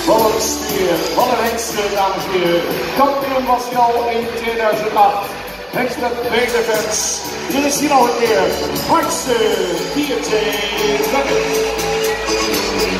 Wat een stier, wat een hengste, dames en heren. Kampioen was hij al in 2008. Hengst met vele fans. Hier is hij nog een keer. Hardste Dieter Lekker.